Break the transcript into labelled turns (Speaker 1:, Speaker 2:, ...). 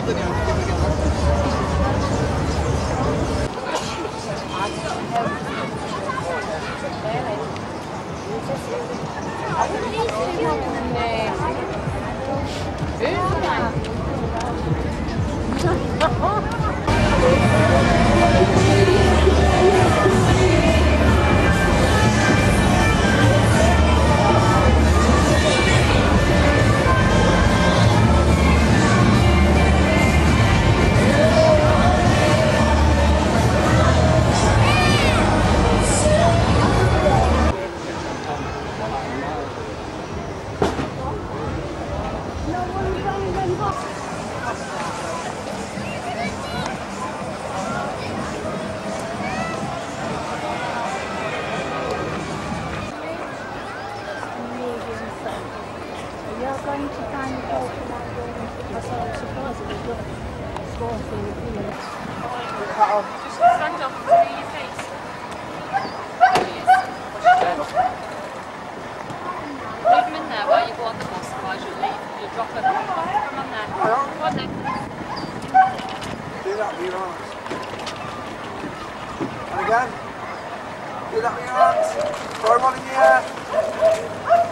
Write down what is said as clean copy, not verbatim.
Speaker 1: Going to find the boat because I was surprised it was not small for a few minutes.
Speaker 2: Just stand up to your face. Leave them in there while you go on the bus, otherwise you'll leave. You'll drop them. Come on there. Come on then.
Speaker 3: Do that with your arms. And again. Do that with your arms. Throw them on in the air.